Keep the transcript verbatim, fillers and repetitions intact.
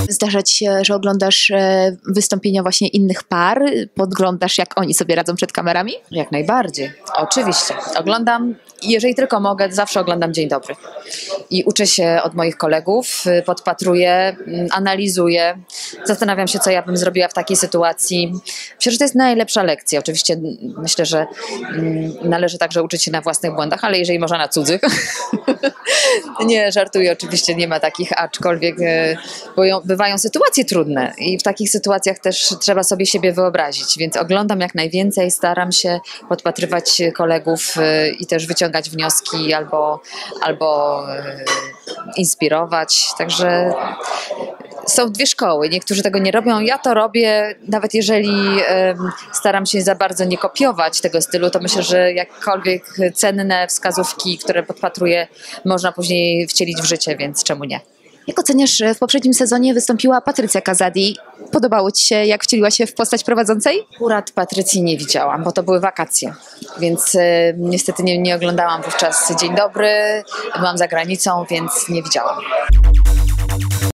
Zdarza ci się, że oglądasz e, wystąpienia właśnie innych par? Podglądasz, jak oni sobie radzą przed kamerami? Jak najbardziej, oczywiście. Oglądam, jeżeli tylko mogę, zawsze oglądam Dzień Dobry. I uczę się od moich kolegów, podpatruję, analizuję, zastanawiam się, co ja bym zrobiła w takiej sytuacji. Myślę, że to jest najlepsza lekcja. Oczywiście myślę, że należy także uczyć się na własnych błędach, ale jeżeli można na cudzych. Nie, żartuję, oczywiście nie ma takich, aczkolwiek bo bywają sytuacje trudne i w takich sytuacjach też trzeba sobie siebie wyobrazić, więc oglądam jak najwięcej, staram się podpatrywać kolegów i też wyciągać wnioski albo, albo inspirować, także są dwie szkoły, niektórzy tego nie robią, ja to robię, nawet jeżeli staram się za bardzo nie kopiować tego stylu, to myślę, że jakkolwiek cenne wskazówki, które podpatruję, można później wcielić w życie, więc czemu nie? Jak oceniasz, w poprzednim sezonie wystąpiła Patrycja Kazadi. Podobało ci się, jak wcieliła się w postać prowadzącej? Akurat Patrycji nie widziałam, bo to były wakacje, więc e, niestety nie, nie oglądałam wówczas Dzień Dobry, byłam za granicą, więc nie widziałam.